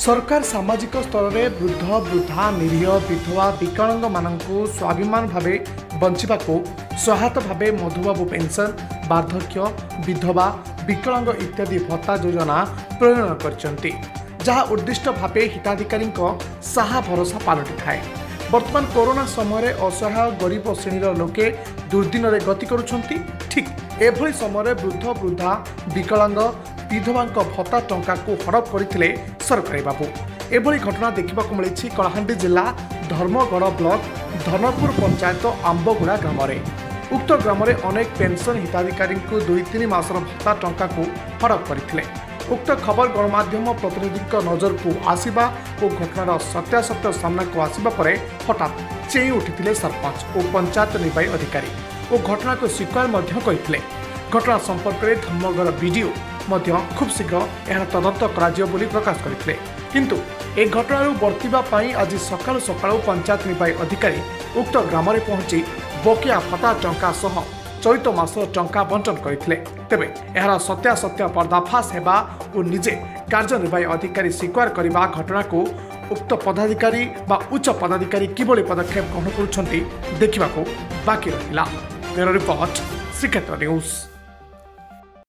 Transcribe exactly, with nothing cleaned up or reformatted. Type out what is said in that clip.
सरकार सामाजिक स्तर में वृद्ध वृद्धा निरीह विधवा विकलांग मानू स्वाभिमान भाव बंचा सहायता भाव मधुबाबू पेंशन वार्धक्य विधवा विकलांग इत्यादि भत्ता योजना प्रणयन कर जहाँ उद्दिष्ट भाव हिताधिकारी साहा भरोसा पलटि थाए। वर्तमान कोरोना समय असहाय गरीब श्रेणीर लोके दुर्दिन गति करुछंती। ठीक एभली समय वृद्ध वृद्धा विकलांग विधवा भत्ता टंका को हड़प करते सरकारी बाबू। एभली घटना देखा मिली कलाहांडी जिला धर्मगढ़ ब्लॉक धनपुर पंचायत आंबगुड़ा ग्राम में। उक्त ग्राम में अनेक पेंशन हिताधिकारी दुई तीन मासर भत्ता टंका को हड़प करते। उक्त खबर गणमाध्यम प्रतिनिधि नजर को आसवा और घटनार सत्यासत्य सामना को आसवा पर हठात चेई उठी सरपंच और पंचायत निर्वाही अधिकारी और घटना को स्वीकार करते। घटना संपर्क में धर्मगढ़ बीडीओ खूब शीघ्र यह तदंत कर प्रकाश करते। किंतु ए घटना बर्तिबा आज सकाल सकाल पंचायत निर्वाही अधिकारी उक्त ग्राम में पहुंची बकिया भत्ता टंका सह चलित मास टंका बंटन करते। तेबे यार सत्यासत्य पर्दाफाश होगा और निजे कार्यनिर्वाही अधिकारी स्वीकार करने घटना को उक्त पदाधिकारी बा उच्च पदाधिकारी किभली पदक्षेप ग्रहण करुछंती देखिबाको बाकी रहिला। Bureau report Srikshetra news.